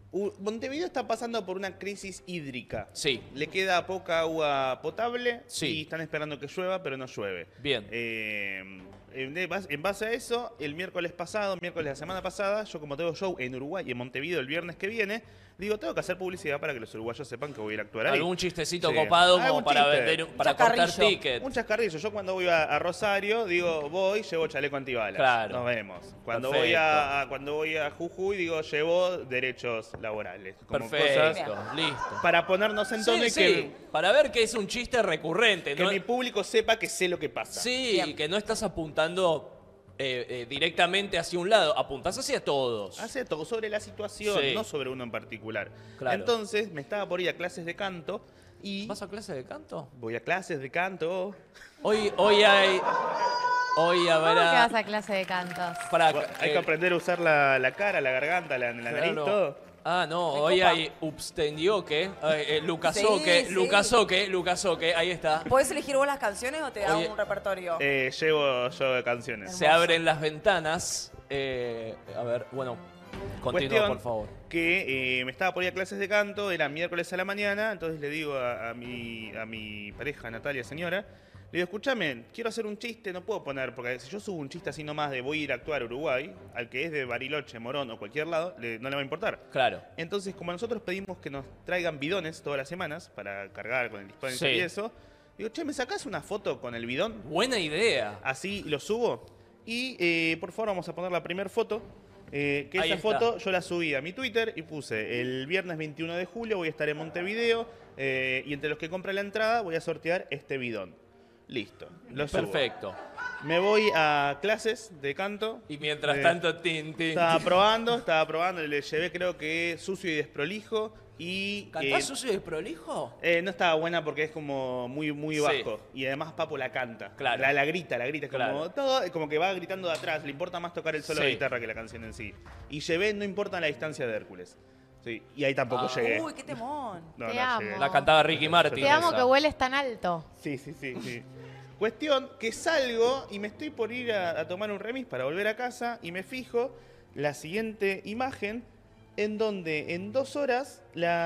Montevideo está pasando por una crisis hídrica. Sí. Le queda poca agua potable Sí. y están esperando que llueva, pero no llueve. Bien. En base a eso, el miércoles de la semana pasada, yo como tengo show en Uruguay y en Montevideo el viernes que viene, digo, tengo que hacer publicidad para que los uruguayos sepan que voy a ir a actuar ahí. Algún chistecito Sí. copado como Algún para chiste. vender, para cortar ticket. Un chascarrillo. Yo cuando voy a Rosario, digo, llevo chaleco antibalas. Claro. Nos vemos. Cuando Perfecto. voy a Jujuy, digo, llevo derechos laborales. Como Perfecto, cosas listo. para ponernos en tono Sí, y sí, para ver que es un chiste recurrente. que ¿no? mi público sepa que sé lo que pasa. Sí, Bien. que no estás apuntando directamente hacia un lado, apuntás hacia todos. Hace todo sobre la situación, Sí. no sobre uno en particular. Claro. Entonces, me estaba por ir a clases de canto y... ¿Vas a clase de canto? Voy a clases de canto. Hoy ¿Cómo que habrá... vas a clase de cantos? Para, Hay que aprender a usar la cara, la garganta, la nariz, claro. todo. Ah, no, Me hoy copa. hay Upstendioque, Lucasoque, Sí, sí. Lucasoque, ahí está. ¿Podés elegir vos las canciones o te da Oye, un repertorio? Llevo yo canciones. Se abren las ventanas. A ver, bueno, continúa, Cuestión por favor. que me estaba por ir a clases de canto, era miércoles a la mañana, entonces le digo a mi pareja, Natalia, señora, le digo, escúchame, quiero hacer un chiste, no puedo poner, porque si yo subo un chiste así nomás de voy a ir a actuar a Uruguay, al que es de Bariloche, Morón o cualquier lado, no le va a importar. Claro. Entonces, como nosotros pedimos que nos traigan bidones todas las semanas para cargar con el dispenser Sí. y eso, digo, che, ¿me sacás una foto con el bidón? Buena idea. Así lo subo. Y por favor vamos a poner la primera foto. Que Ahí esa está. foto yo la subí a mi Twitter y puse el viernes 21 de julio voy a estar en Montevideo y entre los que compran la entrada voy a sortear este bidón. Listo, lo subo. Perfecto. Me voy a clases de canto. Y mientras Eh, tanto, tin. Estaba probando, le llevé creo que sucio y desprolijo y... ¿Cantás sucio y desprolijo? no estaba buena porque es como muy Sí. bajo. Y además Papo la canta. Claro. La grita. Es como, Claro. todo, como que va gritando de atrás. Le importa más tocar el solo de Sí. guitarra que la canción en sí. Y llevé No importa la distancia de Hércules. Sí, y ahí tampoco Ah. llegué. Uy, qué temón. No, Te no amo. llegué. La cantaba Ricky Martin. Te amo esa. que hueles tan alto. Sí. Cuestión que salgo y me estoy por ir a tomar un remis para volver a casa y me fijo la siguiente imagen en donde en 2 horas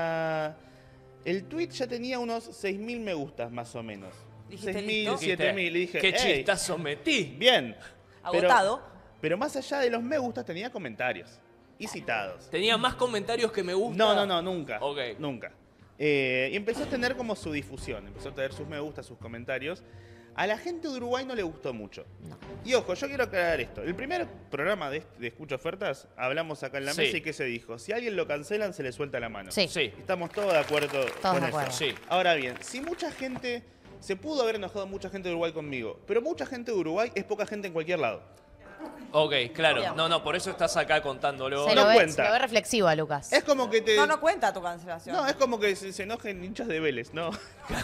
el tweet ya tenía unos 6.000 me gustas más o menos. ¿Dijiste 6.000, listo? 7.000. Le dije, ¿Qué "Ey, chistazo metí? bien. Pero- Agotado. Pero más allá de los me gustas tenía comentarios y citados. Tenía más comentarios que me gusta. No, nunca. Ok. Nunca. Y empezó a tener como su difusión, empezó a tener sus me gustas, sus comentarios. A la gente de Uruguay no le gustó mucho. Y ojo, yo quiero aclarar esto. El primer programa de Escucha Ofertas, hablamos acá en la Sí. mesa y ¿qué se dijo? Si a alguien lo cancelan, se le suelta la mano. Sí. Sí, Estamos todos de acuerdo con de eso. acuerdo. sí. Ahora bien, si mucha gente... Se pudo haber enojado mucha gente de Uruguay conmigo, pero mucha gente de Uruguay es poca gente en cualquier lado. Ok, claro. Bien. No, por eso estás acá contándolo. Se No lo ve, cuenta. se lo ve reflexivo a Lucas. Es como que te... No cuenta tu cancelación. No, es como que se enojen hinchas de Vélez, no.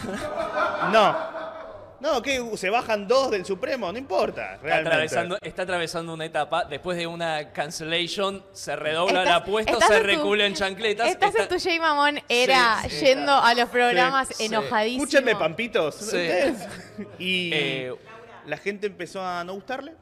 No. No, que se bajan 2 del Supremo, no importa, realmente. Está atravesando una etapa. Después de una cancellation, se redobla Estás- la apuesta, estás se en tu- recula en chancletas. Estás en tu Jay Mamón era Sí, yendo a los programas Sí. enojadísimo. Escúchenme, pampitos. Sí. ¿Ustedes? Y Eh, la gente empezó a no gustarle,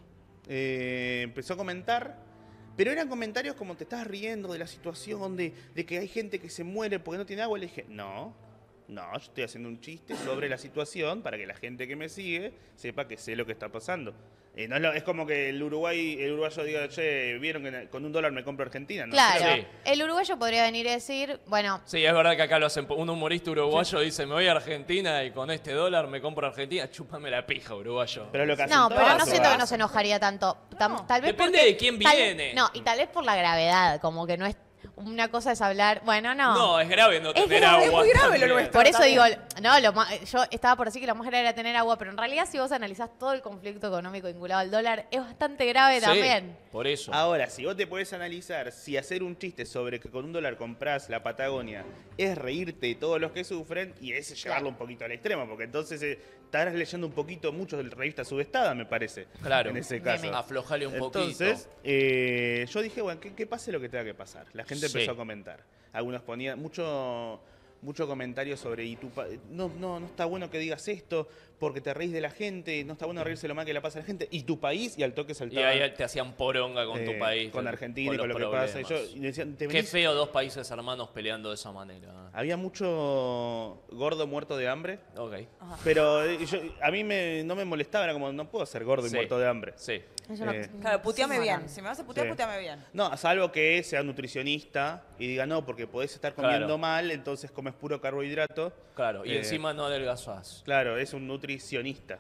empezó a comentar, pero eran comentarios como te estás riendo de la situación, de que hay gente que se muere porque no tiene agua. Le dije, no, yo estoy haciendo un chiste sobre la situación para que la gente que me sigue sepa que sé lo que está pasando. No es como que el uruguayo diga, che, vieron que con $1 me compro Argentina. No, Claro, Sí. el uruguayo podría venir a decir, bueno, Sí, es verdad que acá lo hacen. Un humorista uruguayo dice, me voy a Argentina y con este dólar me compro Argentina. Chúpame la pija, uruguayo. Pero lo que hacen no, todos, pero no siento que ¿verdad? no se enojaría tanto. Tal vez Depende porque- de quién tal- viene. No, y tal vez por la gravedad, como que no es... Una cosa es hablar, bueno, no. No, es grave no Es tener grave, agua. es muy grave lo también. nuestro. Por eso También. digo, no, yo estaba por decir que lo más grave era tener agua, pero en realidad si vos analizás todo el conflicto económico vinculado al dólar, es bastante grave Sí, también. por eso. Ahora, si vos te podés analizar si hacer un chiste sobre que con $1 comprás la Patagonia es reírte de todos los que sufren y es llevarlo un poquito al extremo, porque entonces estarás leyendo un poquito mucho de revista subestada, me parece. Claro. En ese caso. Aflojale un Entonces, poquito. yo dije, bueno, que pase lo que tenga que pasar. La gente Sí. empezó a comentar. Algunos ponían mucho mucho comentario sobre no está bueno que digas esto porque te reís de la gente, no está bueno reírse lo mal que le pasa a la gente, y tu país, y al toque Y saltaba ahí te hacían poronga con tu país. con Argentina y los con lo que pasa. Y problemas. decían, Qué feo 2 países hermanos peleando de esa manera. había mucho gordo muerto de hambre, Ok. pero a mí no me molestaba, era como, no puedo ser gordo y Sí. muerto de hambre. Sí. Eso no- Claro, puteame sí, bien. Morán. Si me vas a putear, Sí. puteame bien. No, salvo que sea nutricionista y diga no, porque podés estar comiendo Claro. mal, entonces comes puro carbohidrato. Claro, y Eh, encima no adelgazás. Claro, es un nutricionista.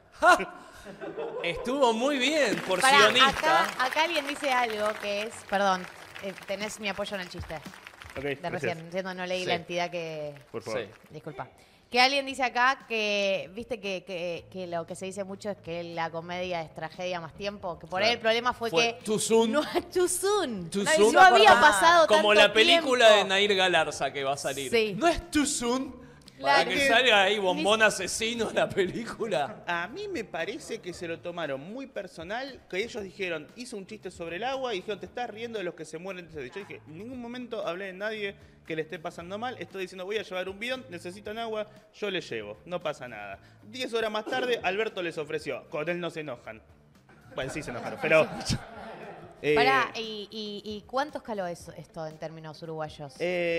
Estuvo muy bien, Pará, porcionista. acá alguien dice algo que es, perdón, tenés mi apoyo en el chiste Ok, de gracias. recién, entiendo, no leí Sí. la entidad que... Por favor. Sí. Disculpa. Que alguien dice acá que, viste que lo que se dice mucho es que la comedia es tragedia más tiempo, que por ahí el problema fue que... Too soon. No, too soon. Too No, soon. no había Ah, pasado Como tanto la película tiempo. de Nair Galarza que va a salir. Sí. ¿No es Too Soon? Para Claro. que salga ahí bombón asesino en la película. A mí me parece que se lo tomaron muy personal, que ellos dijeron, hizo un chiste sobre el agua y dijeron, te estás riendo de los que se mueren. Yo dije, en ningún momento hablé de nadie que le esté pasando mal, estoy diciendo, voy a llevar un bidón, necesitan agua, yo le llevo, no pasa nada. 10 horas más tarde, Alberto les ofreció, con él no se enojan. Bueno, sí se enojaron, pero... Pará, ¿y cuánto escaló esto en términos uruguayos?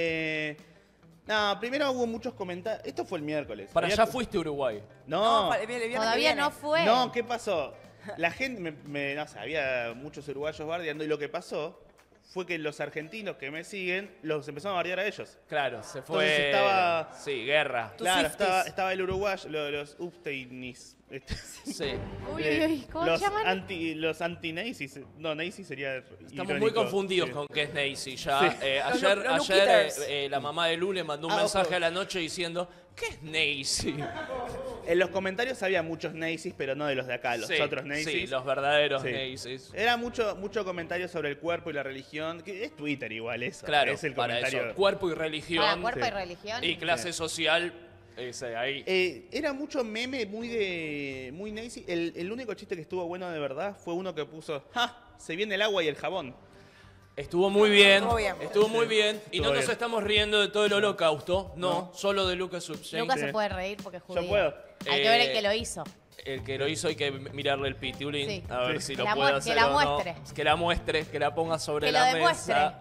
No, primero hubo muchos comentarios. Esto fue el miércoles. Para Había- allá fuiste a Uruguay. No, el viernes que Todavía viene. no fue. no, ¿qué pasó? La gente, no sé, había muchos uruguayos bardeando y lo que pasó fue que los argentinos que me siguen los empezaron a bardear a ellos. Claro, se fue. Entonces estaba- Sí, guerra. Tus Claro, Swifties. estaba el uruguayo, los Upsteinis. Sí. Uy, uy, uy, ¿cómo los se llaman? los anti-nazis. No, nazi sería Estamos irónico, muy confundidos sí. con qué es Nacy ya. Sí. Ayer, Los ayer Luquitas. la mamá de Lule mandó un Ah, mensaje ojo. a la noche diciendo, ¿qué es Nacy? En los comentarios había muchos nazis, pero no de los de acá, los Sí, otros nazis. Sí, los verdaderos Sí. Nazis. Era mucho comentario sobre el cuerpo y la religión, que es Twitter igual eso. Claro, es el para comentario. eso. Cuerpo y religión. Para cuerpo sí. y religión. Y clase social, ese ahí. Era mucho meme, muy nazi. El único chiste que estuvo bueno de verdad fue uno que puso, ¡ja! Se viene el agua y el jabón. Estuvo muy bien. Estuvo bien. Estuvo muy bien. Y Estuvo no nos bien. estamos riendo de todo el holocausto. No, solo de Lucas Substein. Lucas Sí. se puede reír porque es judío. Yo puedo. Hay que ver el que lo hizo. El que lo hizo hay que mirarle el pitulín. Sí. A ver Sí. si Que lo la puede mu- hacer que la o no. muestre. Que la muestre, que la ponga sobre Que la lo mesa.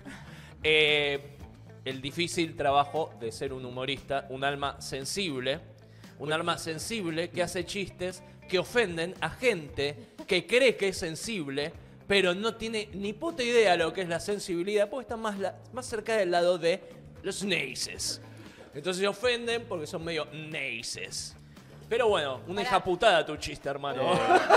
El difícil trabajo de ser un humorista, un alma sensible. Un alma sensible que hace chistes que ofenden a gente que cree que es sensible, pero no tiene ni puta idea lo que es la sensibilidad, porque está más cerca del lado de los nazis. Entonces se ofenden porque son medio nazis. Pero bueno, una hija putada tu chiste, hermano.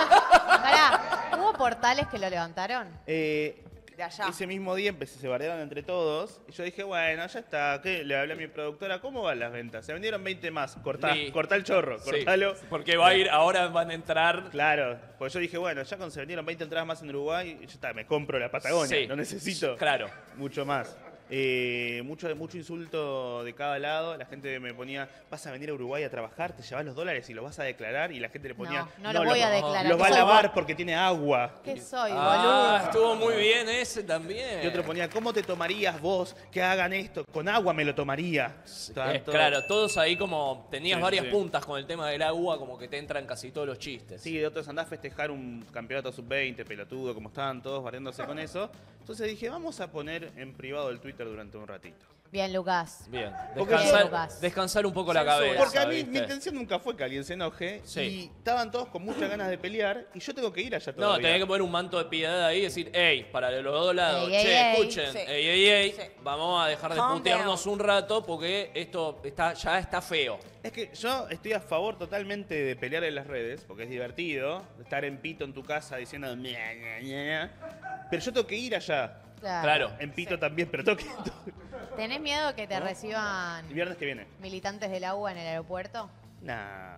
Pará, ¿hubo portales que lo levantaron? De allá. Ese mismo día se bardearon entre todos. Y yo dije, bueno, ya está. ¿Qué? Le hablé a mi productora, ¿cómo van las ventas? Se vendieron 20 más. Cortá el chorro, Sí, cortalo. porque va a ir, ahora van a entrar. Claro, pues yo dije, bueno, ya se vendieron 20 entradas más en Uruguay, y ya está, me compro la Patagonia, Sí. no necesito Claro. mucho más. Mucho insulto de cada lado, la gente me ponía, vas a venir a Uruguay a trabajar, te llevas los dólares y los vas a declarar, y la gente le ponía, No los voy a declarar. los va a ¿Qué soy, lavar porque tiene agua. ¿Qué soy, Ah, boludo? estuvo muy bien ese también. Y otro ponía, ¿cómo te tomarías vos que hagan esto? Con agua me lo tomaría. Tanto- Claro, todos ahí como tenías Sí, varias sí. puntas con el tema del agua, como que te entran casi todos los chistes. Sí, de otros andás a festejar un campeonato sub-20, pelotudo, como estaban todos barriéndose con eso. Entonces dije, vamos a poner en privado el Twitter durante un ratito. Bien, Lucas. Bien, Porque descansar un poco la Censura. cabeza. Porque a mí ¿viste? mi intención nunca fue que alguien se enoje Sí. y estaban todos con muchas ganas de pelear y yo tengo que ir allá No, todavía. tenés que poner un manto de piedad ahí y decir, hey, para los dos lados, Ey, ey, che, ey. escuchen, Sí. ey, Sí. vamos a dejar de Calm putearnos down. un rato porque esto ya está feo. Es que yo estoy a favor totalmente de pelear en las redes, porque es divertido, estar en pito en tu casa diciendo "Ña, Ña, Ña", pero yo tengo que ir allá. Claro. En pito también, pero tengo que ir ¿Tenés miedo que te reciban el viernes que viene. militantes del agua en el aeropuerto? Nah.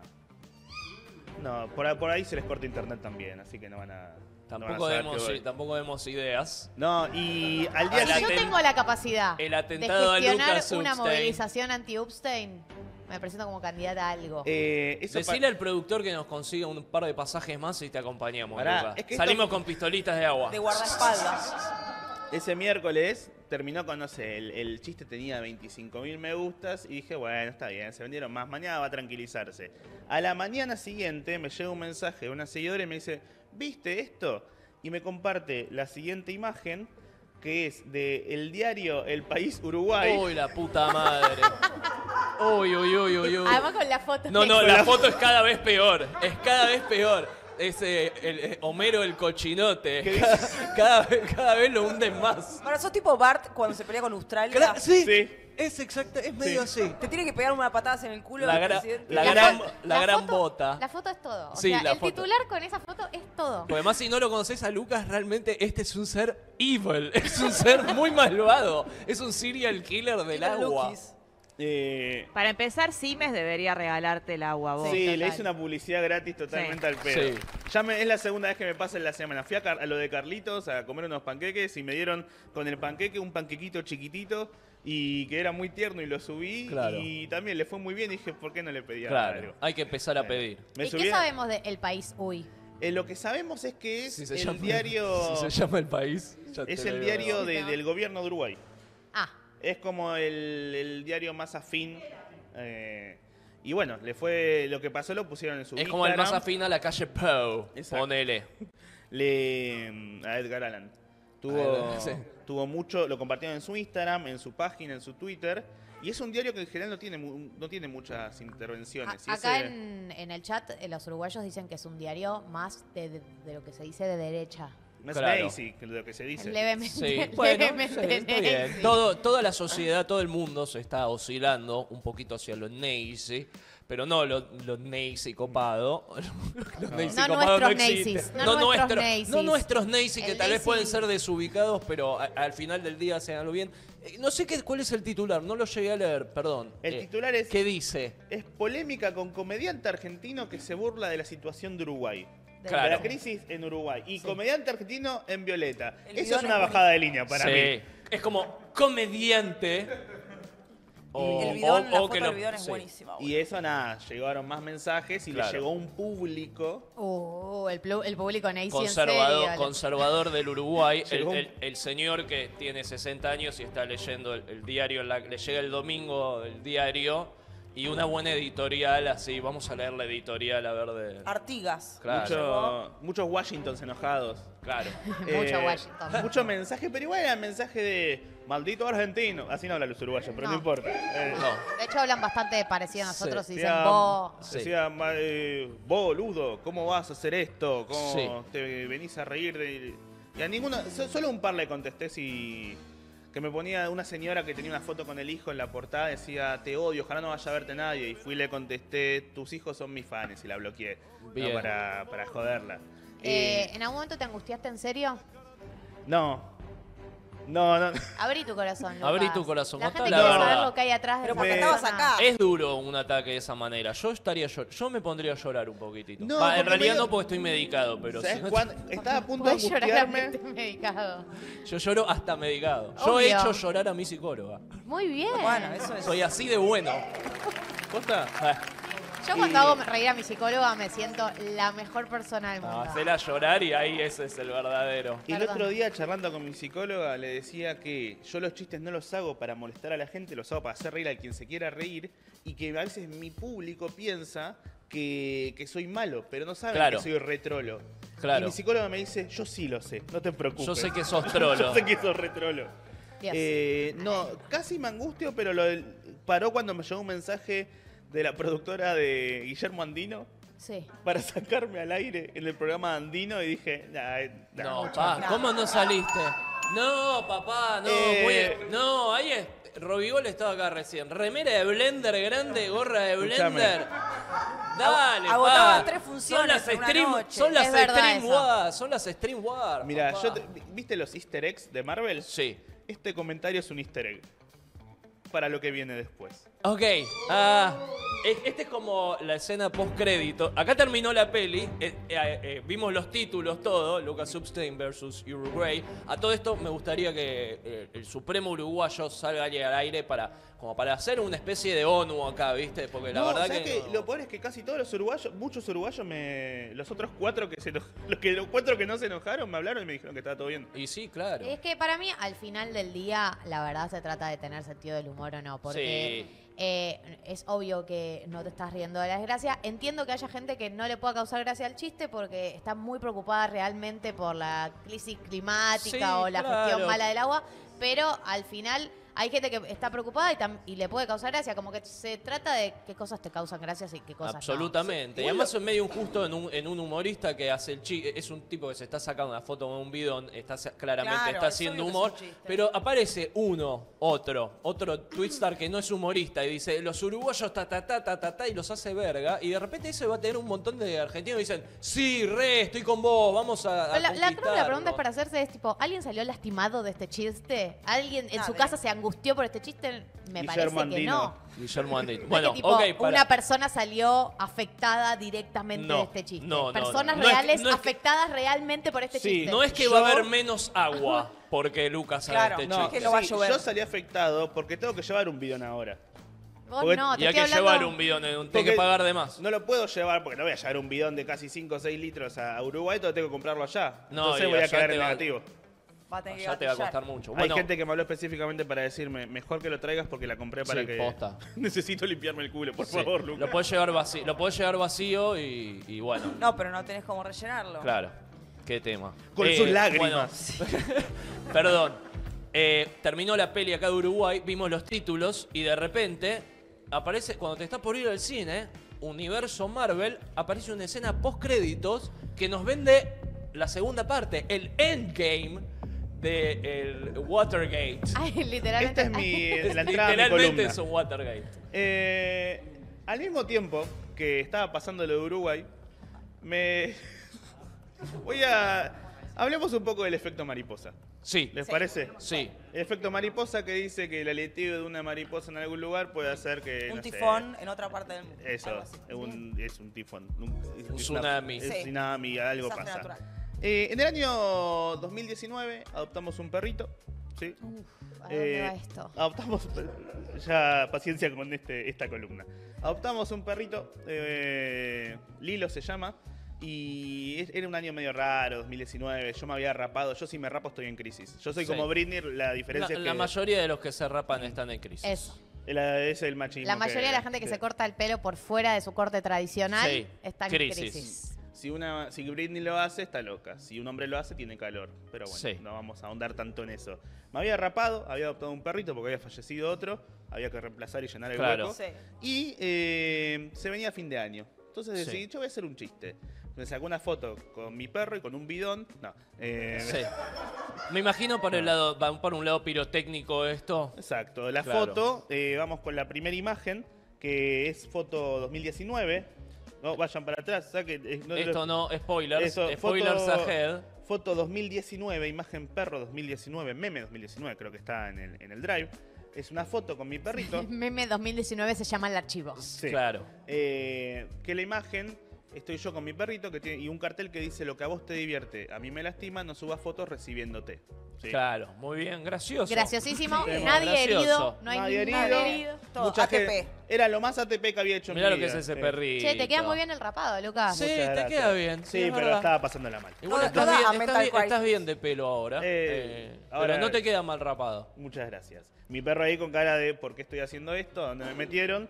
No, por ahí se les corta internet también, así que no van a... Tampoco vemos ideas. No, y al Ah, día la Si yo ten- tengo la capacidad el de atentado a gestionar Lucas una Upstein. movilización anti-Upstein, me presento como candidata a algo. eso Decile al productor que nos consiga un par de pasajes más y te acompañamos, Pará, Luca. es que Salimos esto- con pistolitas de agua. De guardaespaldas. Ese miércoles terminó con, no sé, el chiste tenía 25.000 me gustas y dije, bueno, está bien, se vendieron más, mañana va a tranquilizarse. A la mañana siguiente me llega un mensaje de una seguidora y me dice, ¿viste esto? Y me comparte la siguiente imagen, que es del diario El País Uruguay. Uy, la puta madre. Uy, uy, uy, uy, uy. Además con la foto. No, no, la foto es cada vez peor. Es cada vez peor. Es Homero el cochinote. Cada vez lo hunden más. Ahora, sos tipo Bart cuando se pelea con Australia. Sí, Sí. es exacto, es medio así. Te tiene que pegar una patada en el culo La, del gra- presidente. la gran foto- bota. La foto es todo. O Sí, sea, la el foto. titular con esa foto es todo. Porque además, si no lo conoces a Lucas, realmente este es un ser evil. Es un ser muy malvado. Es un serial killer del Los agua. Lukis. Para empezar, Simes debería regalarte el agua, vos. Sí, le total. hice una publicidad gratis totalmente al pedo. Sí. Es la segunda vez que me pasa en la semana. Fui a lo de Carlitos a comer unos panqueques y me dieron con el panqueque un panquequito chiquitito y que era muy tierno y lo subí. Claro. Y también le fue muy bien y dije, ¿por qué no le pedía Claro, algo? hay que empezar a pedir. Me ¿Y subí qué a- sabemos del país Uy? Lo que sabemos es que es Si se el llama- diario, Si se llama el país. ya es te el lo diario digo. del gobierno de Uruguay. Ah, Es como el diario más afín. Y bueno, le fue lo que pasó, lo pusieron en su Es como el más Instagram. afín a la calle Poe. Exacto. Ponele. A Edgar Allan. Tuvo, Sí. tuvo mucho, lo compartieron en su Instagram, en su página, en su Twitter. Y es un diario que en general no tiene muchas intervenciones. Y acá ese- en el chat los uruguayos dicen que es un diario más de lo que se dice de derecha. más Claro. basic, lo que se dice. Levemente. Sí, bueno, levemente sí, está bien. nazi. Toda la sociedad, todo el mundo se está oscilando un poquito hacia lo nazi, pero no lo nazi copado. Los nazi No copados nuestros existen. nazis, no nuestros nazis. No nuestros nazis, que El tal vez nazi- pueden ser desubicados, pero al final del día sean lo bien. No sé cuál es el titular, no lo llegué a leer, perdón. El titular es, ¿Qué dice? es polémica con comediante argentino que se burla de la situación de Uruguay. Claro. De la crisis en Uruguay. Y comediante argentino en violeta. El Eso bidón es una es bajada de línea para Sí. mí. Es como comediante. El bidón, la o foto que del lo- bidón es sí. buenísima. Y eso nada, llegaron más mensajes y Claro. le llegó un público. El público nazi Conservador, en serio. conservador del Uruguay, Llegó un- el señor que tiene 60 años y está leyendo el diario, le llega el domingo el diario y una buena editorial así, vamos a leer la editorial a ver de... Artigas. Claro. Muchos Washingtons enojados. Claro. Mucho Washington. Mucho mensaje, pero igual era mensaje de maldito argentino. Así no hablan los uruguayos, pero no, No. importa. No. De hecho, hablan bastante parecido a nosotros y dicen Decía, vos. Sí. decía, vos, boludo, ¿cómo vas a hacer esto? ¿Cómo Sí. te venís a reír de...? Y a ninguno, solo un par le contesté si... Que me ponía una señora que tenía una foto con el hijo en la portada, decía, te odio, ojalá no vaya a verte nadie. Y fui y le contesté, tus hijos son mis fans, y la bloqueé. Bien. No, para joderla. ¿En algún momento te angustiaste en serio? No. Abrí tu corazón, Lucas. Abrí tu corazón, La contá gente la quiere verdad. saber lo que hay atrás de Pero esa porque Me- estabas acá. Es duro un ataque de esa manera. Yo me pondría a llorar un poquitito. No, Va, en porque realidad medio- no porque estoy medicado, pero ¿Sabes si no- cuándo? Estaba a punto de Puedes llorar angustiarme. aunque estés medicado. yo lloro hasta medicado. Yo he Obvio. hecho llorar a mi psicóloga. Muy bien. Bueno, eso es. Soy así de bueno. ¿Posta? Yo cuando hago reír a mi psicóloga me siento la mejor persona del No, mundo. hacela llorar y ahí ese es el verdadero. Y el Perdón. otro día charlando con mi psicóloga le decía que yo los chistes no los hago para molestar a la gente, los hago para hacer reír a quien se quiera reír y que a veces mi público piensa que soy malo, pero no saben Claro. que soy retrolo. Claro. Y mi psicóloga me dice, yo sí lo sé, no te preocupes. Yo sé que sos trolo. Yo sé que sos retrolo. Dios. No, casi me angustio, pero paró cuando me llegó un mensaje de la productora de Guillermo Andino Sí. para sacarme al aire en el programa Andino y dije, No, pa, ¿cómo no saliste? No, papá, no. No, ahí es. Robigol estaba acá recién. Remera de Blender grande, gorra de Escuchame. Blender. Dale, Agotabas pa. 3 funciones en una noche. Son las Es verdad Stream eso. War, son las Stream War. Mira, papá. ¿viste los easter eggs de Marvel? Sí. Este comentario es un easter egg para lo que viene después. Ok. Este es como la escena post-crédito. Acá terminó la peli, vimos los títulos, todo, Lucas Substein versus Uruguay. A todo esto me gustaría que el Supremo Uruguayo salga al aire como para hacer una especie de ONU acá, ¿viste? Porque la verdad ¿sabes que... qué? Lo peor es que casi todos los uruguayos, muchos uruguayos los otros 4 los 4 que no se enojaron me hablaron y me dijeron que estaba todo bien. Y sí, claro. Es que para mí, al final del día, la verdad se trata de tener sentido del humor o no. Porque es obvio que no te estás riendo de la desgracia. Entiendo que haya gente que no le pueda causar gracia al chiste porque está muy preocupada realmente por la crisis climática Sí, o la claro. gestión mala del agua. Pero al final hay gente que está preocupada y le puede causar gracia. Como que se trata de qué cosas te causan gracias y qué cosas Absolutamente. Y además es medio injusto en un humorista que hace el chiste. Es un tipo que se está sacando una foto con un bidón, claramente Claro, está es haciendo obvio que humor. es un chiste. Pero aparece otro twister que no es humorista y dice, los uruguayos y los hace verga. Y de repente eso va a tener un montón de argentinos que dicen, sí, estoy con vos, vamos a Pero creo que la conquistarlo". pregunta es para hacerse es tipo, ¿alguien salió lastimado de este chiste? ¿Alguien en su Nadie. casa se angustió por este chiste? Me Guillermo parece que Andino. no. Guillermo Andino. No es Bueno, que, tipo, ok, una persona salió afectada directamente No, de este chiste. no, Personas no. No es- reales no es que- afectadas realmente por este Sí, chiste. no es que va a haber menos agua porque Lucas haga Claro, este no, chiste. que no va a llover. Yo salí afectado porque tengo que llevar un bidón ahora. Vos porque- no, te Y hay estoy que hablando... llevar un bidón, tenés que Porque pagar de más. No lo puedo llevar porque no voy a llevar un bidón de casi 5 o 6 litros a Uruguay, todo tengo que comprarlo allá. No, Entonces y voy a allá quedar te en va- negativo. Va a tener que Ya te va a gatillar. costar mucho. Hay Bueno, gente que me habló específicamente para decirme, mejor que lo traigas porque la compré para Sí, que... posta. Necesito limpiarme el culo, por sí, favor, Lucas. lo podés llevar vacío y bueno, No, pero no tenés cómo rellenarlo. claro. Qué tema. Con sus lágrimas. bueno, perdón. Terminó la peli acá de Uruguay, vimos los títulos y de repente aparece, cuando te estás por ir al cine, Universo Marvel, aparece una escena post créditos que nos vende la segunda parte, el endgame del Watergate. Ay, literalmente. Esta es la entrada a mi Literalmente columna. es un Watergate. Al mismo tiempo que estaba pasando lo de Uruguay, Hablemos un poco del efecto mariposa. Sí, ¿Les parece? sí. El efecto mariposa que dice que el aleteo de una mariposa en algún lugar puede hacer que... Un no sé, tifón en otra parte del mundo. Eso, algo así. es un tifón. Un Es tsunami. Es Sí. tsunami, algo Desastre pasa. natural. En el año 2019 adoptamos un perrito. ¿Sí? ¿A dónde va esto? Adoptamos, ya paciencia con esta columna. Adoptamos un perrito, Lilo se llama, y era un año medio raro, 2019. Yo me había rapado, yo si me rapo estoy en crisis. Yo soy Sí. como Britney, la diferencia es que La mayoría de los que se rapan están en crisis. Eso. es el machismo. La mayoría de la gente que se corta el pelo por fuera de su corte tradicional Sí, está en crisis. crisis. Si Britney lo hace, está loca. Si un hombre lo hace, tiene calor. Pero bueno, Sí. no vamos a ahondar tanto en eso. Me había rapado, había adoptado un perrito porque había fallecido otro. Había que reemplazar y llenar el Claro. hueco. Sí. Y se venía fin de año. Entonces decidí, Sí. yo voy a hacer un chiste. Me sacó una foto con mi perro y con un bidón. No. Sí. Me imagino por el lado, va por un lado pirotécnico esto. Exacto. La Claro. foto, vamos con la primera imagen, que es foto 2019. No, vayan para atrás. Esto no, spoilers. Eso, Spoilers foto- ahead. Foto 2019, imagen perro 2019, meme 2019, creo que está en el drive. Es una foto con mi perrito. Meme 2019 se llama el archivo. Sí. Claro. Que la imagen, estoy yo con mi perrito y un cartel que dice: lo que a vos te divierte, a mí me lastima, no subas fotos recibiéndote. Sí. Claro, muy bien, gracioso. Graciosísimo. Sí, nadie gracioso. herido. No hay Nadie ningún herido. herido. Todo Mucha ATP. gente- era lo más ATP que había hecho en Mirá mi lo que es vida. ese Sí. perrito. Che, te queda muy bien el rapado, Lucas. Sí, Muchas te gracias. queda bien. Sí, es pero verdad. estaba pasándola mal. Igual Toda- estás toda bien, a estás mental bien, estás crisis. bien de pelo ahora. Ahora- Pero no te queda mal rapado. Muchas gracias. Mi perro ahí con cara de ¿por qué estoy haciendo esto? ¿Dónde me metieron?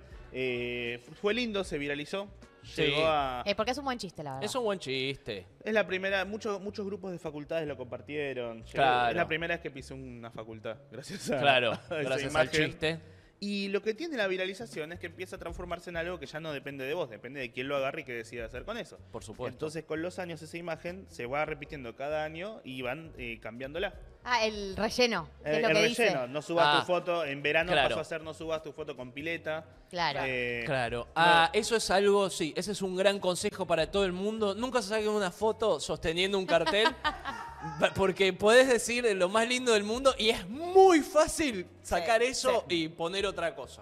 Fue lindo, se viralizó. Sí. Llegó a... Porque es un buen chiste, la verdad. Es un buen chiste. Es la primera, muchos grupos de facultades lo compartieron. Claro. Es la primera vez que pisé una facultad, gracias a, Claro, a esa gracias al imagen. chiste. Y lo que tiene la viralización es que empieza a transformarse en algo que ya no depende de vos, depende de quién lo agarre y qué decida hacer con eso. Por supuesto. Entonces, con los años, esa imagen se va repitiendo cada año y van cambiándola. Ah, el relleno. Que es lo el que relleno, dice. no subas Ah, tu foto, en verano claro. pasó a ser no subas tu foto con pileta. Claro. Claro. no. Ah, eso es algo, sí, ese es un gran consejo para todo el mundo. Nunca se saquen una foto sosteniendo un cartel, porque podés decir lo más lindo del mundo y es muy fácil sacar eso y poner otra cosa.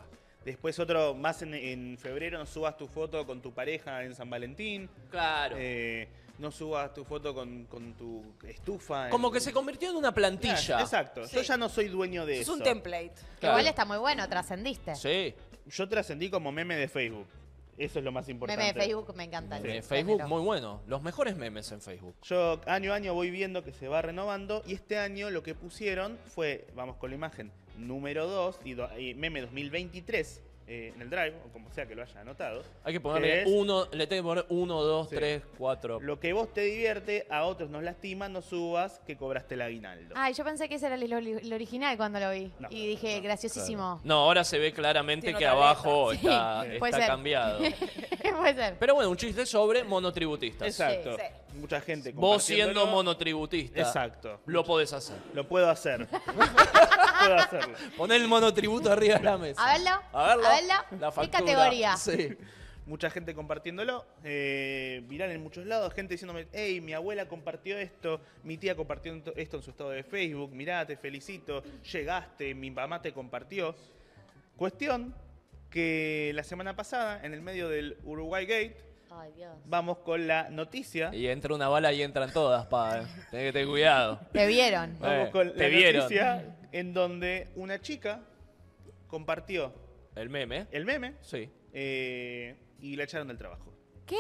Después otro más en febrero, no subas tu foto con tu pareja en San Valentín. Claro. No subas tu foto con tu estufa. Como que se convirtió en una plantilla. Claro, exacto. Sí. Yo ya no soy dueño de Es eso. un template. Claro. Igual está muy bueno, trascendiste. Sí. Yo trascendí como meme de Facebook. Eso es lo más importante. Meme de Facebook me encanta. Sí. En Facebook, muy bueno. Los mejores memes en Facebook. Yo año a año voy viendo que se va renovando y este año lo que pusieron fue, vamos con la imagen, número 2 y meme 2023 en el Drive, o como sea que lo haya anotado. Hay que ponerle es uno, le tengo que poner 1, 2, Sí. 3, 4. Lo que vos te divierte, a otros nos lastima, no subas que cobraste el aguinaldo. Ay, yo pensé que ese era el original cuando lo vi. No, Y dije, graciosísimo. No, ahora se ve claramente Tiene que otra abajo letra. está, puede está ser. cambiado. Puede ser. Pero bueno, un chiste sobre monotributistas. Exacto. Sí, Mucha gente Vos siendo compartiéndolo. monotributista, Exacto. lo podés hacer. Lo puedo hacer. Puedo hacerlo. Poné el monotributo arriba de la mesa. A verlo. A verlo. A verlo. La ¿Qué factura. categoría? Sí. Mucha gente compartiéndolo, viral en muchos lados, gente diciéndome, hey, mi abuela compartió esto, mi tía compartió esto en su estado de Facebook, mirá, te felicito, llegaste, mi mamá te compartió. Cuestión que la semana pasada, en el medio del Uruguay Gate, Ay, Dios. vamos con la noticia. Y entra una bala y entran todas, pa. Tenés que tener cuidado. Te vieron. Vamos con te la vieron. noticia en donde una chica compartió El meme. el meme Sí. y la echaron del trabajo. ¿Qué?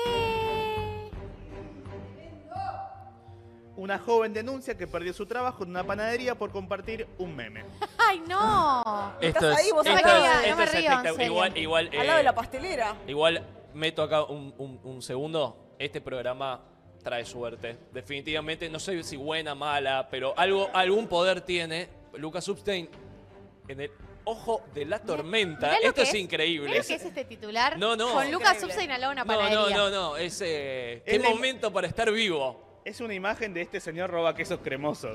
Una joven denuncia que perdió su trabajo en una panadería por compartir un meme. Ay, no. ¿Estás ahí? ¿Vos no me sabés? río, no esto me es río, en espectacular. serio. Igual, Al lado de la pastelera. igual meto acá un segundo. Este programa trae suerte. Definitivamente, no sé si buena, mala, pero algún poder tiene Lucas Substein en el ojo de la tormenta. Mirá lo Esto que es increíble. Mirá lo que es este titular. No, no. Con Lucas Increíble. Substein al lado de una No, panadería. no. Es, qué Es la- momento para estar vivo. Es una imagen de este señor roba quesos cremosos.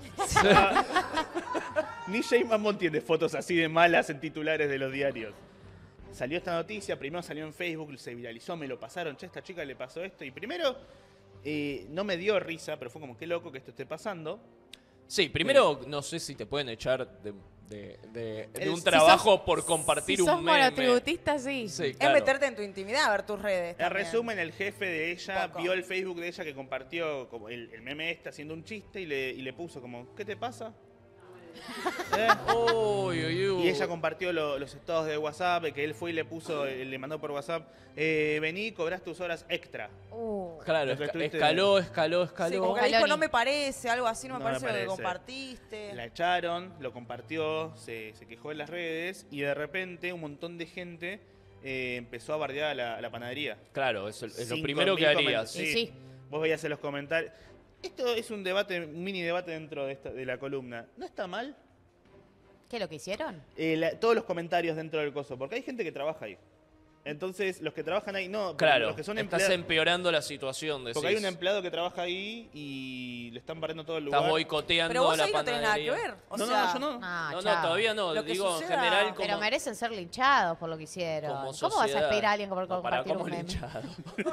Ni Jay Mamón tiene fotos así de malas en titulares de los diarios. Salió esta noticia, primero salió en Facebook, se viralizó, me lo pasaron, che, a esta chica le pasó esto. Y primero no me dio risa, pero fue como, qué loco que esto esté pasando. Sí, primero no sé si te pueden echar de un Si trabajo por compartir si un sos meme. monotributista, sí. Sí, Es claro. meterte en tu intimidad, a ver tus redes. En también. resumen, el jefe de ella Poco. vio el Facebook de ella que compartió como el meme este haciendo un chiste y le puso como, ¿qué te pasa? ¿Eh? Uy, uy, uy. Y ella compartió los estados de WhatsApp, que él fue y le puso, le mandó por WhatsApp, vení, cobrás tus horas extra. Claro, Lo que estuviste- escaló. Sí, como que le dijo, Scaloni. no me parece, algo así, no me No me parece lo que parece. compartiste. La echaron, lo compartió, se quejó en las redes y de repente un montón de gente empezó a bardear a la panadería. Claro, es lo 5.000 primero que harías. Sí. Y sí. Vos veías en los comentarios. Esto es un debate, un mini debate dentro de la columna. ¿No está mal? ¿Qué es lo que hicieron? Todos los comentarios dentro del coso, porque hay gente que trabaja ahí. Entonces, los que trabajan ahí, no, Claro, los que son estás empleados. empeorando la situación. Decís. Porque hay un empleado que trabaja ahí y le están barriendo todo el lugar. Estás boicoteando Pero vos la ahí no tenés nada que panadería. ver. O No, sea, no, yo no. No, chao. todavía no. Lo que Digo, en suceda- general, como, Pero merecen ser linchados por lo que hicieron. como ¿Cómo vas a sociedad. esperar a alguien por No, pará, compartir ¿cómo un meme? linchado?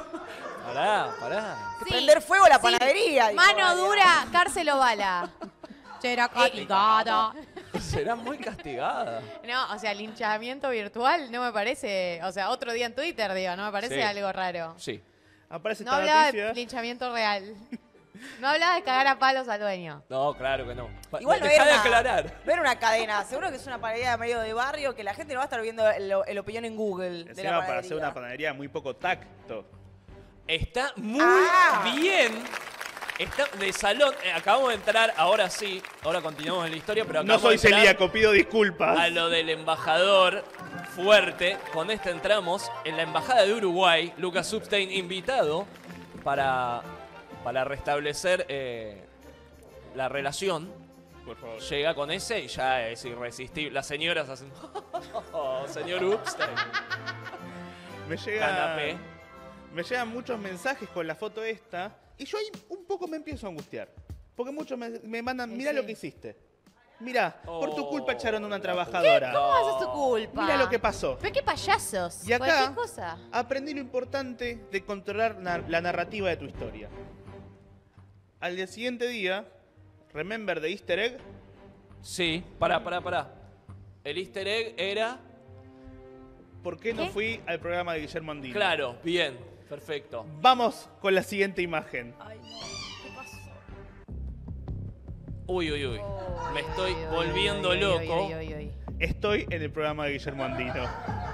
Pará. Sí, prender fuego a la sí. panadería. dijo Mano Galia. dura, cárcel o bala. Será castigada. Será muy castigada. No, o sea, linchamiento virtual no me parece. O sea, otro día en Twitter, digo, no me parece Sí. algo raro. Sí. Aparece No esta hablaba noticia. de linchamiento real. No hablaba de cagar a palos al dueño. No, claro que no. Igual no Dejá era, de aclarar. no era una cadena, seguro que es una panadería medio de barrio que la gente no va a estar viendo el opinión en Google de la Encima panadería. para hacer una panadería muy poco tacto. Está muy Ah. bien. Está de salón. Acabamos de entrar, ahora sí. Ahora continuamos en la historia, pero No acabamos soy de entrar celíaco, pido disculpas. a lo del embajador fuerte. Con este entramos en la embajada de Uruguay. Lucas Substein invitado para restablecer la relación. Por favor. Llega con ese y ya es irresistible. Las señoras hacen. Señor Upstein. Canapé. Me llegan muchos mensajes con la foto esta y yo ahí un poco me empiezo a angustiar. Porque muchos me mandan, Sí, mirá sí. lo que hiciste. Mirá, por tu culpa echaron a una ¿Qué? trabajadora. ¿Cómo haces tu culpa? Mirá lo que pasó. Pero qué payasos. Y acá Cualquier cosa. aprendí lo importante de controlar la narrativa de tu historia. Al día siguiente día, remember the Easter egg, Sí, pará. El easter egg era por qué no ¿Qué? fui al programa de Guillermo Andino. Claro, bien, perfecto. Vamos con la siguiente imagen. Ay, no. ¿Qué pasó? Uy, uy, uy. Me estoy Uy, uy, volviendo uy, uy, loco. uy, uy, uy. Estoy en el programa de Guillermo Andino.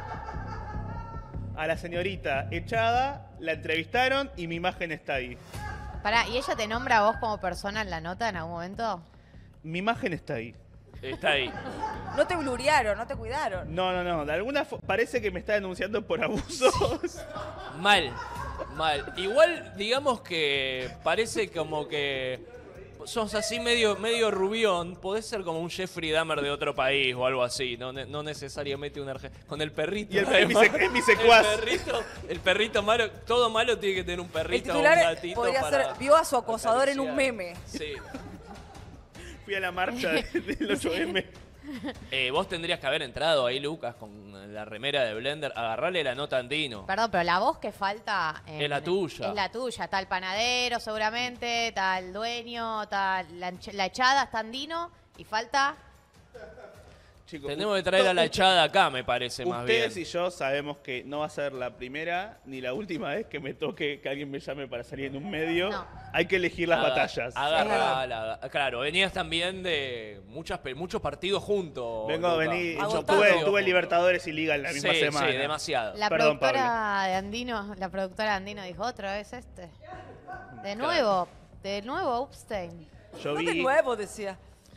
A la señorita echada, la entrevistaron y mi imagen está ahí. Pará, ¿y ella te nombra a vos como persona en la nota en algún momento? Mi imagen está ahí. Está ahí. No te blurearon, no te cuidaron. No. De alguna parece que me está denunciando por abusos. Mal, mal. Igual, digamos que parece como que sos así medio rubión. Podés ser como un Jeffrey Dahmer de otro país o algo así. No necesariamente un argentino. Con el perrito. Y es mi además. secuaz. El perrito malo. Todo malo tiene que tener un El perrito o un titular gatito podría para ser, vio a su acosador en un acariciar. meme. Sí. Fui a la marcha del 8M. Vos tendrías que haber entrado ahí, Lucas, con la remera de Blender. Agarrarle la nota a Andino. Perdón, pero la voz que falta... Es la tuya. Es la tuya. Está el panadero seguramente, está el dueño, está la echada, está Andino y falta... Chicos, Tenemos que traer a la echada acá, me parece, más bien. ustedes y yo sabemos que no va a ser la primera ni la última vez que me toque que alguien me llame para salir en un medio. No. Hay que elegir las Aga- batallas. Agarrala. Claro, venías también de muchos partidos juntos. Vengo a Luca. venir. Yo Agotado. tuve Libertadores y Liga en la misma Sí, semana. sí, demasiado. La Perdón, productora de Andino, dijo, ¿otra vez este? De nuevo, Upstein. Yo No de vi nuevo, decía.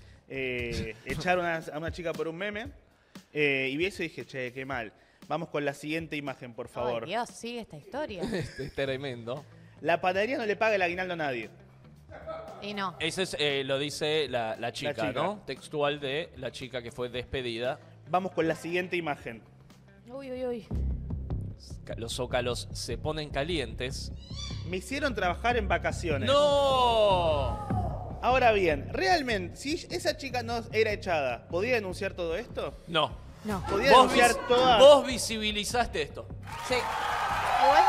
echar a una chica por un meme y vi eso y dije, che, qué mal. Vamos con la siguiente imagen, por favor. Ay, Dios, sigue esta historia. Es tremendo. La panadería no le paga el aguinaldo a nadie. Y no. Ese es, lo dice la chica, chica. ¿no? Textual de la chica que fue despedida. Vamos con la siguiente imagen. Uy, uy, uy. Los zócalos se ponen calientes. Me hicieron trabajar en vacaciones. ¡No! Ahora bien, realmente, si esa chica no era echada, ¿podía denunciar todo esto? No. No. ¿Podía denunciar toda? Vos visibilizaste esto. Sí. Igual,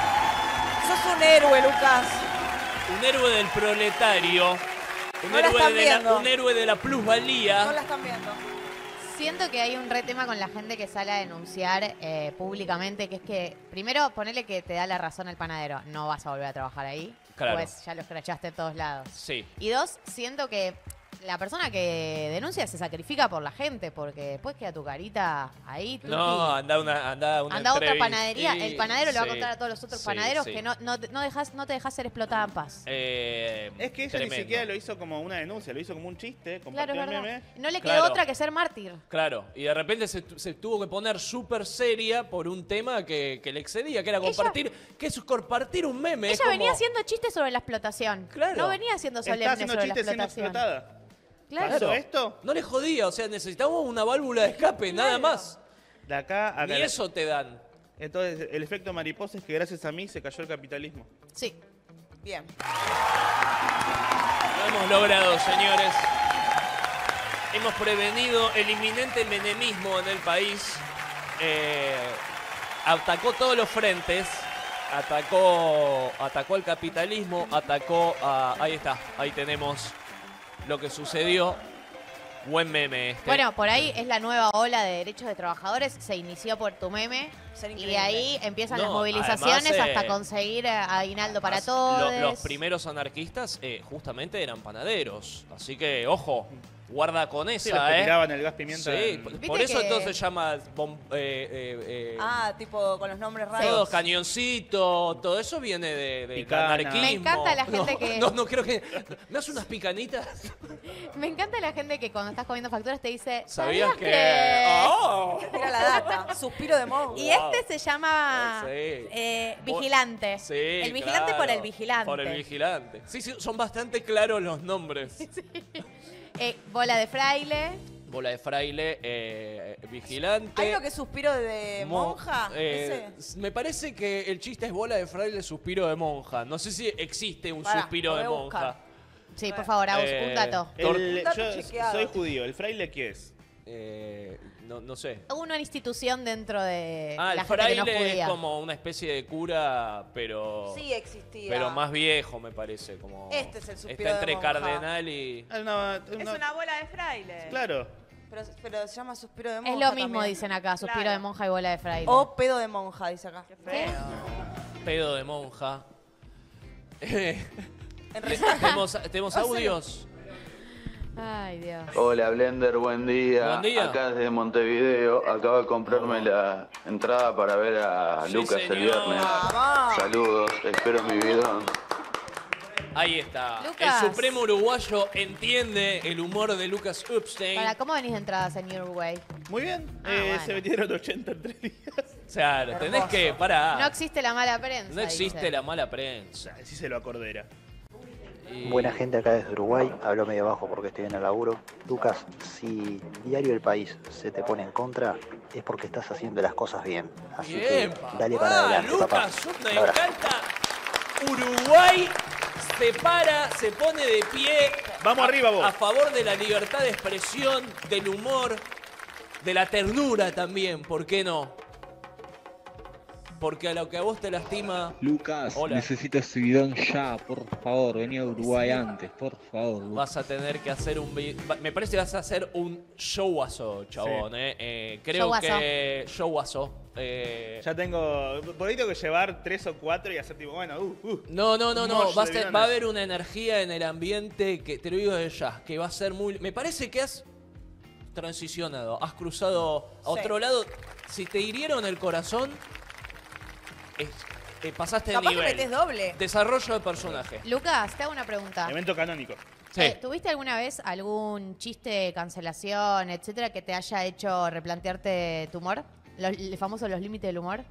Sos un héroe, Lucas. Un héroe del proletario. No la están viendo. Un héroe de la plusvalía. No la están viendo. siento que hay un re tema con la gente que sale a denunciar públicamente, que es que, primero, ponele que te da la razón el panadero, no vas a volver a trabajar ahí, Claro. pues ya lo escrachaste en todos lados. Sí. Y dos, siento que la persona que denuncia se sacrifica por la gente, porque después queda tu carita ahí. tuki. No, anda a una Anda a otra entrevista. panadería. El panadero le va a Sí, contar a todos los otros sí, panaderos sí. que no te dejas ser explotada en paz. Es que ella tremendo. ni siquiera lo hizo como una denuncia, lo hizo como un chiste, Claro, compartió es el verdad. meme. No le quedó Claro. otra que ser mártir. Claro, y de repente se tuvo que poner súper seria por un tema que le excedía, que era compartir un meme. es Ella venía como- haciendo chistes sobre la explotación. Claro. No venía haciendo Está solemne haciendo sobre la chistes siendo explotación. explotada. Claro. ¿Pasó esto? No le jodía, o sea, necesitamos una válvula de escape, nada más. De acá a Ni acá. eso te dan. Entonces, el efecto mariposa es que gracias a mí se cayó el capitalismo. Sí. Bien. Lo hemos logrado, señores. Hemos prevenido el inminente menemismo en el país. Atacó todos los frentes. Atacó al capitalismo. Atacó a... Ahí está. Ahí tenemos lo que sucedió. Buen meme este. Bueno, por ahí es la nueva ola de derechos de trabajadores. Se inició por tu meme. Ser Y increíble. de ahí empiezan No, las movilizaciones además, hasta conseguir aguinaldo para As- todos. Los primeros anarquistas justamente eran panaderos. Así que, ojo, guarda con Sí, esa, los que tiraban el gas pimienta. Sí, en- por Viste eso que- entonces se llama Ah, tipo con los nombres raros. todo cañoncito, todo eso viene del Picana. anarquismo. Me encanta la gente que- No creo que... ¿Me hace unas picanitas? Me encanta la gente que cuando estás comiendo facturas te dice, ¿Sabías que...? que...? ¡Oh! Te tira la data. Suspiro de mongo. Y este se llama Sí. vigilante. Sí, el vigilante por claro, el vigilante. Por el vigilante. Sí, son bastante claros los nombres. Bola de fraile. Bola de fraile, vigilante. ¿Hay uno que es suspiro de Mo- monja? Me parece que el chiste es bola de fraile, suspiro de monja. No sé si existe un Pará, suspiro lo de voy a monja. buscar. Sí, por favor, Agus, un dato. El- Dato yo chequeado. soy judío, ¿el fraile qué es? No sé. Una institución dentro de Ah, la el gente que no fraile judía. es como una especie de cura, pero Sí existía. pero más viejo, me parece. Como Este es el suspiro está de entre monja. cardenal y... Ah, Es una bola de fraile. Claro. Pero se llama suspiro de monja. Es lo mismo, también. dicen acá, suspiro Claro. de monja y bola de fraile. O pedo de monja, dice acá. Pedo de monja. En realidad, ¿Tenemos audios? Ay, Dios. Hola Blender, buen día. Buen día. Acá desde Montevideo, acabo de comprarme la entrada para ver a Sí, Lucas señor. el viernes. Vamos. Saludos, espero mi bidón. Ahí está. Lucas. El supremo uruguayo entiende el humor de Lucas Upstein. ¿Cómo venís de entradas en Uruguay? Muy bien. Bueno. Se vendieron 80 en 3 días. Claro, tenés que parar. No existe la mala prensa. No existe dice. la mala prensa. Así se lo acordera. Y- Buena gente acá desde Uruguay, hablo medio bajo porque estoy en el laburo. Lucas, si Diario El País se te pone en contra, es porque estás haciendo las cosas bien. Así Bien, que papá. dale para adelante, papá. Lucas, me Un abrazo. encanta. Uruguay se para, se pone de pie. Vamos arriba, vos. A favor de la libertad de expresión, del humor, de la ternura también, ¿por qué no? Porque a lo que a vos te lastima... Lucas, Hola. necesito ese bidón ya, por favor. Venía a Uruguay antes, por favor. Lucas. Vas a tener que hacer me parece que vas a hacer un showazo, chabón, creo Showazo. que showazo. Ya tengo. Por ahí tengo que llevar 3 o 4 y hacer tipo, bueno, No, Mosh va a, de ser- bidones. va a haber una energía en el ambiente que te lo digo desde ya, que va a ser muy... Me parece que has transicionado, has cruzado a otro lado. Si te hirieron el corazón, pasaste de capaz que nivel. metés doble. Desarrollo de personaje. Lucas, te hago una pregunta. Evento canónico. Sí. ¿Tuviste alguna vez algún chiste, cancelación, etcétera, que te haya hecho replantearte tu humor? El famoso los límites del humor.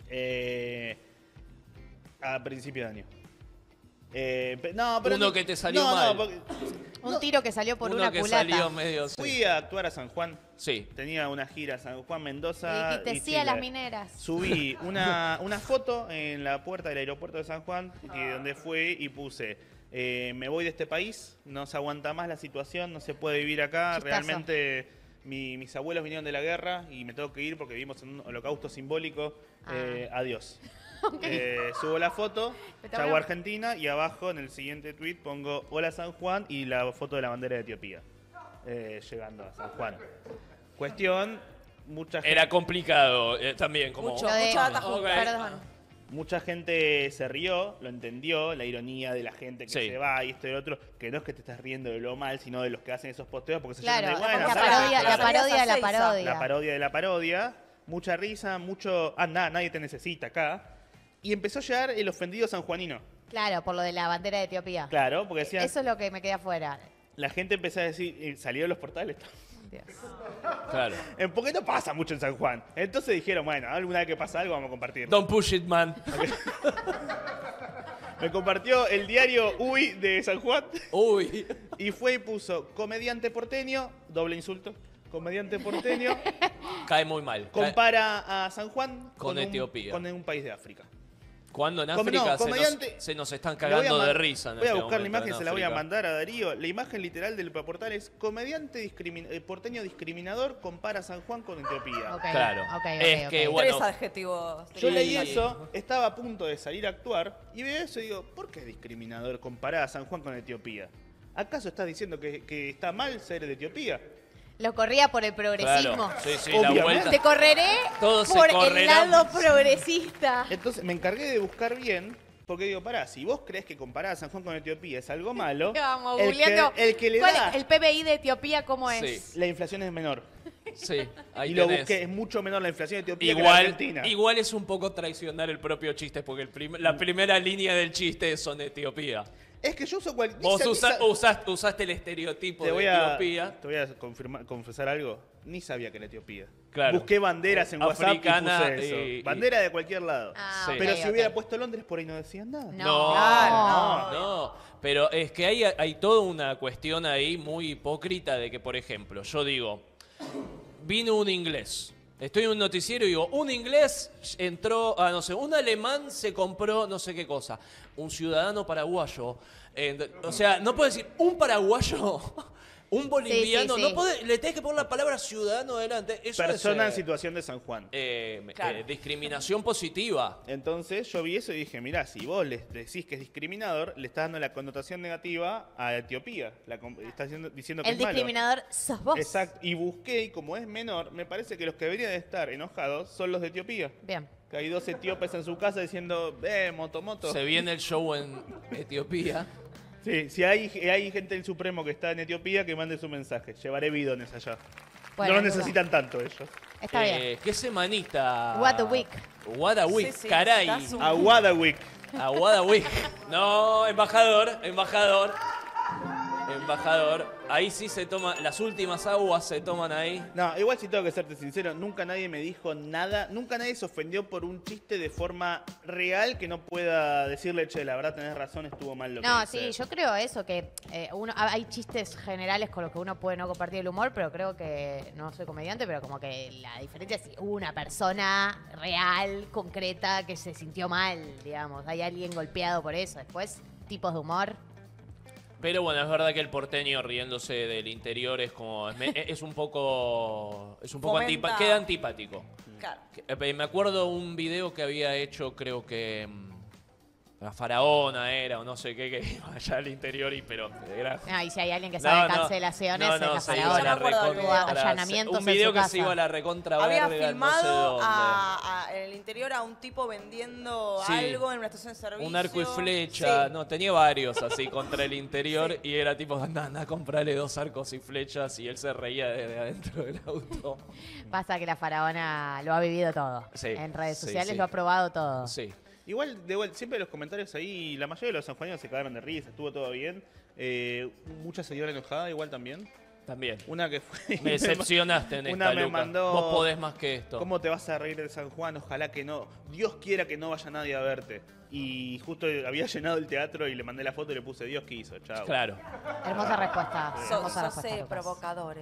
A principio de año. No, pero Uno que te salió mal. porque Un tiro que salió por Uno una que culata. salió medio... fui a actuar a San Juan. Sí. Tenía una gira a San Juan, Y Mendoza. dijiste y sí a las Chile. mineras. Subí una foto en la puerta del aeropuerto de San Juan, donde fui y puse, me voy de este país, no se aguanta más la situación, no se puede vivir acá, Chistazo. realmente mis abuelos vinieron de la guerra y me tengo que ir porque vivimos en un holocausto simbólico, adiós. Subo la foto, Espectacular. chau Argentina, y abajo en el siguiente tweet pongo hola San Juan y la foto de la bandera de Etiopía, llegando a San Juan. Cuestión, mucha gente... Era complicado también, como... Mucho. Lo de- Mucha data junta. Perdón. Mucha gente se rió, lo entendió, la ironía de la gente que Sí. se va y esto y lo otro, que no es que te estás riendo de lo mal, sino de los que hacen esos posteos porque se Claro, llaman de la buena, parodia, ¿sabes? la parodia de la Seiza. parodia. La parodia de la parodia, mucha risa, mucho, nadie te necesita acá. Y empezó a llegar el ofendido sanjuanino. Claro, por lo de la bandera de Etiopía. Claro, porque decían, Eso es lo que me queda afuera. la gente empezó a decir, salieron los portales. Dios. Claro. Porque no pasa mucho en San Juan. Entonces dijeron, bueno, alguna vez que pasa algo vamos a compartir. Don't push it, man. Me compartió el diario Uy de San Juan. Uy. Y fue y puso comediante porteño, doble insulto, comediante porteño, Cae muy mal. compara a San Juan Con Etiopía. con un país de África. Cuando en Como África no, comediante- se nos están Le voy a cagando de man- risa. En Voy a este buscar la momento imagen, en se la voy a África. mandar a Darío. La imagen literal del portal es comediante porteño discriminador compara a San Juan con Etiopía. Ok, Claro. ok, Es ok, que, ok. bueno, Tres adjetivos. Yo leí Sí. eso, estaba a punto de salir a actuar y veo eso y digo, ¿por qué discriminador comparar a San Juan con Etiopía? ¿Acaso estás diciendo que está mal ser de Etiopía? Lo corría por el progresismo. claro. Sí, sí, Obviamente. la vuelta. Te correré Todos se por el correrán. lado progresista. Entonces me encargué de buscar bien, porque digo, pará, si vos crees que comparar a San Juan con Etiopía es algo malo, Vamos, el googleando. que, el que le ¿Cuál da es? ¿El PBI de Etiopía cómo Sí. es? la inflación es menor. Sí, ahí Y lo tenés. busqué, es mucho menor la inflación de Etiopía que la Argentina. Igual es un poco traicionar el propio chiste, porque la primera línea del chiste son Etiopía. Es que yo uso cualquier... Vos usaste el estereotipo te de voy a, Etiopía. te voy a confesar algo. Ni sabía que era Etiopía. Claro. Busqué banderas en WhatsApp Africana y puse eso. y- Bandera de cualquier lado. Ah, Sí. ok, Pero si ok. hubiera puesto Londres, por ahí no decían nada. No, Claro, no. Pero es que hay toda una cuestión ahí muy hipócrita de que, por ejemplo, yo digo, vino un inglés. Estoy en un noticiero y digo, un inglés entró a, no sé, un alemán se compró no sé qué cosa. Un ciudadano paraguayo. O sea, no puedo decir un paraguayo Un boliviano, Sí. no podés, le tenés que poner la palabra ciudadano delante. Eso Persona en es situación de San Juan. Claro. Discriminación positiva. Entonces yo vi eso y dije, mirá, si vos les decís que es discriminador, le estás dando la connotación negativa a Etiopía. Estás diciendo que El es malo. discriminador sos vos. Exacto. Y busqué, y como es menor, me parece que los que deberían de estar enojados son los de Etiopía. Bien. Que hay 2 etíopes en su casa diciendo, moto. Se viene el show en Etiopía. Sí, si hay gente del Supremo que está en Etiopía, que mande su mensaje. Llevaré bidones allá. Bueno, no lo Luca. necesitan tanto ellos. Está bien. ¿Qué semanita? What a week. What a week, Sí, sí, caray. estás un- A Wadawik. A What a week. No, embajador. Ahí sí se toma, las últimas aguas se toman ahí. No, igual si tengo que serte sincero, nunca nadie me dijo nada, nunca nadie se ofendió por un chiste de forma real que no pueda decirle, che, la verdad tenés razón, estuvo mal lo que No, hice. sí, yo creo eso, que hay chistes generales con los que uno puede no compartir el humor, pero creo que, no soy comediante, pero como que la diferencia es si una persona real, concreta, que se sintió mal, digamos. Hay alguien golpeado por eso. Después, tipos de humor. Pero bueno, es verdad que el porteño riéndose del interior es como es un poco Fomenta. queda antipático. Claro. Me acuerdo un video que había hecho, creo que la faraona era o no sé qué, que iba allá al interior pero era Ah, y si hay alguien que sabe cancelaciones, es la se iba a faraona. la Yo me acuerdo del recontra- video. Allanamientos un video en su que casa. se iba a la recontra Había verga, no sé filmado dónde. en el interior a un tipo vendiendo Sí. algo en una estación de servicio. Un arco y flecha, Sí. no, tenía varios así contra el interior y era tipo, anda, comprale 2 arcos y flechas y él se reía desde adentro del auto. Pasa que la faraona lo ha vivido todo. Sí, En redes sí, sociales sí. lo ha probado todo. Sí. Igual, de vuelta, siempre los comentarios ahí, la mayoría de los sanjuaninos se cagaron de risa, estuvo todo bien. Mucha seguidora enojada igual también. También. Una que fue... Me decepcionaste en Una esta, me Luca. mandó- Vos podés más que esto. ¿Cómo te vas a reír de San Juan? Ojalá que no. Dios quiera que no vaya nadie a verte. Y justo había llenado el teatro y le mandé la foto y le puse Dios quiso, chao. Claro. Hermosa respuesta. Hermosa Sos respuesta, Lucas. provocadores.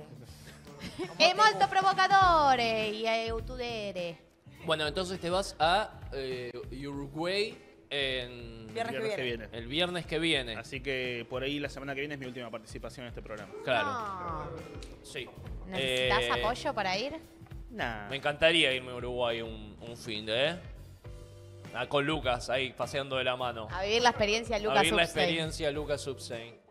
È molto provocatore y eutudere. Bueno, entonces te vas a Uruguay Viernes que viene. el viernes que viene. Así que por ahí la semana que viene es mi última participación en este programa. Claro. No. Sí. ¿Necesitas Eh, apoyo para ir? Nah. Me encantaría irme a Uruguay un fin de, con Lucas ahí paseando de la mano. A vivir la experiencia A Lucas vivir la Upstein. experiencia Lucas Upstein.